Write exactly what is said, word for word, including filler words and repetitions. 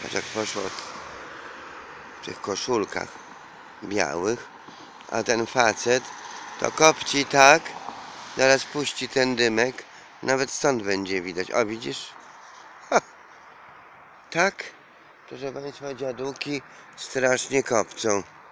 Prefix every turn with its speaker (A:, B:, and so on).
A: Patrz jak poszło w tych koszulkach białych, a ten facet to kopci tak, zaraz puści ten dymek, nawet stąd będzie widać. O, widzisz? Ha. Tak, proszę Państwa, dziaduki strasznie kopcą.